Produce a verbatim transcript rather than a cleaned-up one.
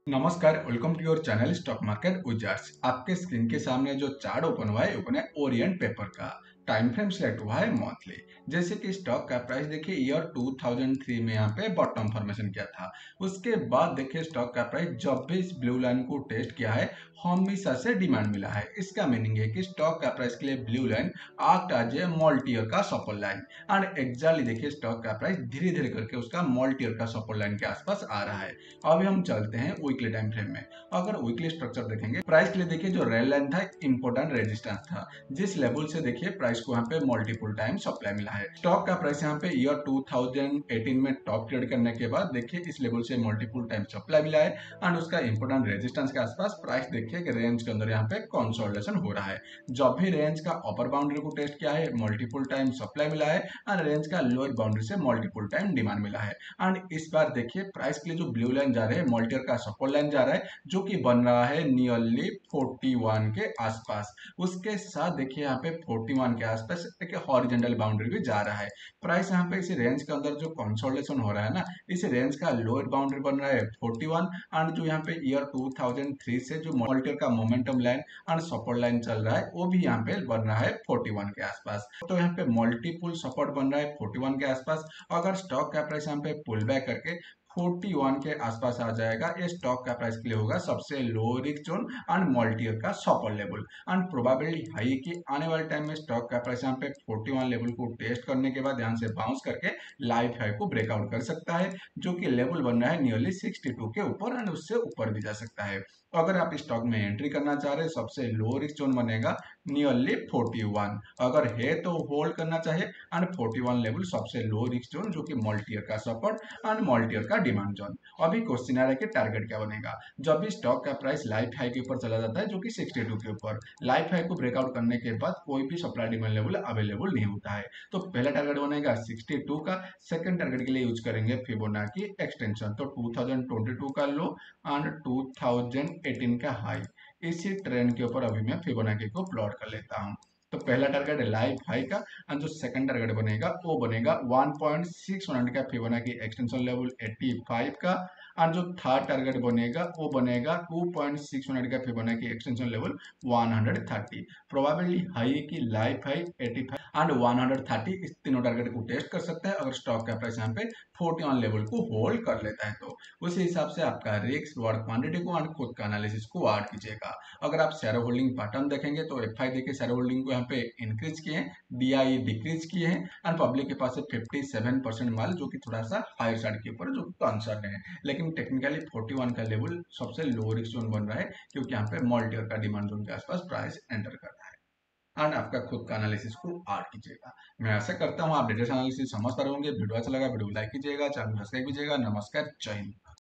नमस्कार, welcome to your channel stock market wizards. आपके screen के सामने जो चार्ट ओपन हुआ है ओपन है ओरिएंट पेपर का। टाइम फ्रेम सिलेक्ट हुआ है मंथली। जैसे कि स्टॉक का प्राइस देखिए ईयर दो हज़ार तीन में यहाँ पे बॉटम फॉर्मेशन किया था। उसके बाद देखिए स्टॉक का प्राइस जब भी इस ब्लू लाइन को टेस्ट किया है हमेशा से डिमांड मिला है। इसका मीनिंग है कि स्टॉक का प्राइस के लिए blue line act as a multi year का सपोर्ट लाइन एंड एग्जैक्टली देखिए स्टॉक का प्राइस धीरे धीरे करके उसका मल्टी-ईयर का सपोर्ट लाइन के आसपास आ रहा है। अभी हम चलते हैं वीकली टाइम फ्रेम में। अगर वीकली स्ट्रक्चर देखेंगे प्राइस के लिए देखिए जो रेड लाइन था इंपॉर्टेंट रेजिस्टेंस था, जिस लेवल से देखिए प्राइस को यहाँ पे मल्टीपल टाइम सप्लाई मिला है। स्टॉक का प्राइस यहाँ पे ईयर दो हज़ार अठारह में टॉप ट्रेड करने के बाद देखिए इस लेवल से मल्टीपल टाइम सप्लाई मिला है एंड उसका इंपॉर्टेंट रेजिस्टेंस के आसपास प्राइस देखिए कि रेंज के अंदर यहाँ पे कंसोलिडेशन हो रहा है। जब भी रेंज का अपर बाउंड्री को टेस्ट किया है मल्टीपल टाइम सप्लाई मिला है एंड रेंज का लोअर बाउंड्री से मल्टीपल टाइम डिमांड मिला है। एंड इस बार देखिए प्राइस के लिए जो ब्लू लाइन जा रहे हैं मल्टीयर का सपोर्ट लाइन जा रहा है जो कि बन रहा है नियरली इकतालीस के आसपास। उसके साथ देखिए यहाँ पे इकतालीस के आसपास एक हॉरिजॉन्टल बाउंड्री भी जा रहा है। प्राइस यहाँ पे इस रेंज के अंदर जो कंसोलिडेशन हो रहा है ना, इस रेंज का लोअर बाउंड्री बन रहा है इकतालीस एंड जो यहाँ पे ईयर दो हज़ार तीन से जो मल्टीयर का momentum line and support line चल रहा है वो भी यहाँ पे बन रहा है इकतालीस के आसपास। तो यहाँ पे मल्टीपल सपोर्ट बन रहा है इकतालीस के आसपास। अगर स्टॉक का प्राइस यहाँ पे पुल बैक करके इकतालीस के आसपास आ जाएगा, ये स्टॉक का प्राइस के लिए होगा सबसे low risk zone and multiyear का support level and probability high कि आने वाले टाइम में स्टॉक का प्राइस यहाँ पे इकतालीस लेवल को टेस्ट करने के बाद यहाँ से बाउंस करके लाइफ हाई को ब्रेकआउट कर सकता है, जो कि लेवल बन रहा है नियरली बासठ के ऊपर एंड उससे ऊपर भी जा सकता है। तो अगर आप स्टॉक में एंट्री करना चाह रहे हैं सबसे लो रिस्क जोन बनेगा नियरली इकतालीस। अगर है तो होल्ड करना चाहिए एंड इकतालीस लेवल सबसे लो रिस्क जोन जो कि मल्टीयर का सपोर्ट एंड मल्टीयर का डिमांड जोन। अभी क्वेश्चन आ रहा है कि टारगेट क्या बनेगा जब भी स्टॉक का प्राइस लाइफ हाई के ऊपर चला जाता है जो कि बासठ के ऊपर। लाइफ हाई को ब्रेकआउट करने के बाद कोई भी सप्लाई डिमांड लेवल अवेलेबल नहीं होता है। तो पहला टारगेट बनेगा बासठ का। सेकंड टारगेट के लिए यूज करेंगे फिबोनाची एक्सटेंशन, तो दो हज़ार बाईस का लो एंड दो हज़ार अठारह का हाई। इसी ट्रेंड के ऊपर अभी मैं फिबोनाची को प्लॉट कर लेता हूँ। तो पहला टारगेट है लाइफ हाई का एंड जो सेकंड टारगेट बनेगा वो बनेगा एक पॉइंट छह सौ का फिबोनाची एक्सटेंशन लेवल पचासी का एंड जो थर्ड टारगेट बनेगा वो बनेगा दो पॉइंट छह सौ का फिबोनाची एक्सटेंशन लेवल एक सौ तीस। प्रोबेबिलिटी हाई है कि लाइफ हाई पचासी एंड एक सौ तीस इस तीनों टारगेट को टेस्ट कर सकता है अगर स्टॉक का प्राइस यहाँ पे इकतालीस लेवल को होल्ड कर लेता है। तो उसी हिसाब से आपका रिस्क वर्ड क्वांटिटी को एंड खुद का एनालिसिस को ऐड कीजिएगा। अगर आप शेयर होल्डिंग पैटर्न देखेंगे तो एफ आई देखिए शेयर होल्डिंग को यहाँ पे इंक्रीज किए हैं, डी आई डिक्रीज किए हैं एंड पब्लिक के पास है सत्तावन परसेंट माल जो कि थोड़ा सा हायर साइड के ऊपर जो कंसर्न है। लेकिन टेक्निकली इकतालीस का लेवल सबसे लो रिस्क जोन बन रहा है क्योंकि यहाँ पे मल्टीयर का डिमांड जोन के आसपास प्राइस एंटर कर रहा है एंड आपका खुद का एनालिसिस को ऐड कीजिएगा। मैं आशा करता हूँ आप डेटा एनालिसिस समझ पा रहे होंगे। वीडियो अच्छा लगा वीडियो लाइक कीजिएगा, चैनल सब्सक्राइब कीजिएगा। नमस्कार, जय हिंद।